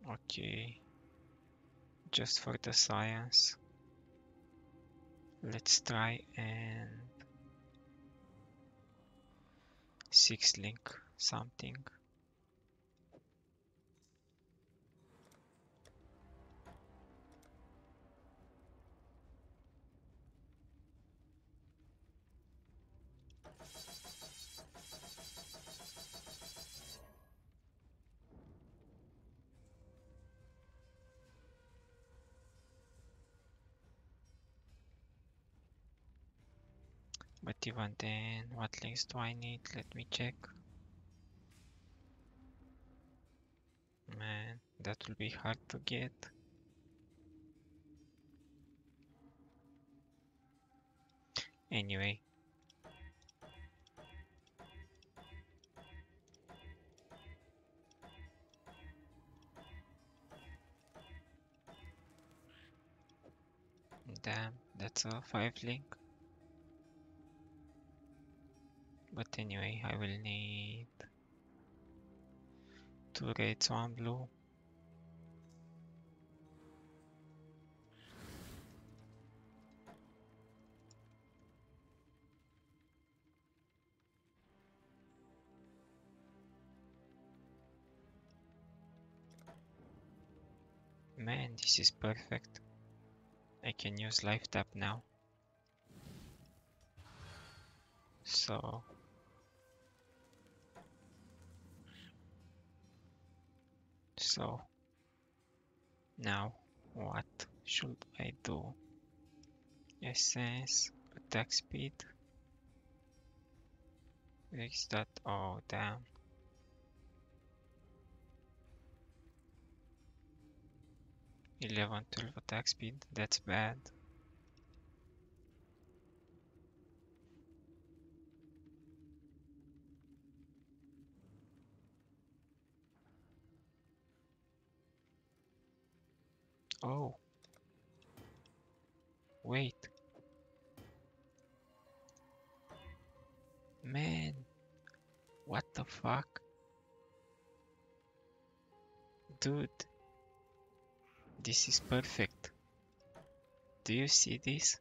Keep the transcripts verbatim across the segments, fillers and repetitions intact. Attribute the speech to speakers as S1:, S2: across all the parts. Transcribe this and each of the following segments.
S1: Okay, just for the science, let's try and six link something. But even then, what links do I need? Let me check. Man, that will be hard to get. Anyway. Damn, that's a five link. But anyway, I will need two reds, one blue. Man, this is perfect. I can use life tap now. So So now what should I do? Essence, attack speed. Fix that. Oh damn. eleven, twelve attack speed. That's bad. Oh. Wait. Man. What the fuck? Dude. This is perfect. Do you see this?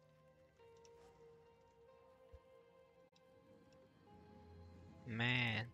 S1: Man.